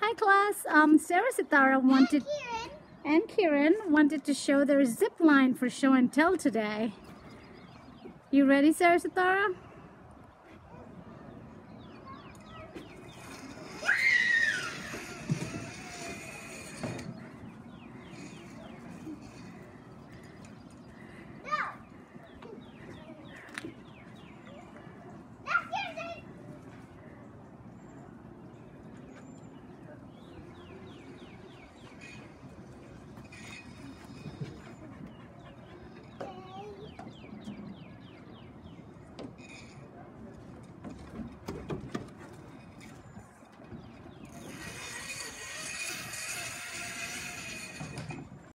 Hi class. Sarah Sitara wanted and Kieran wanted to show their zip line for show and tell today. You ready, Sarah Sitara?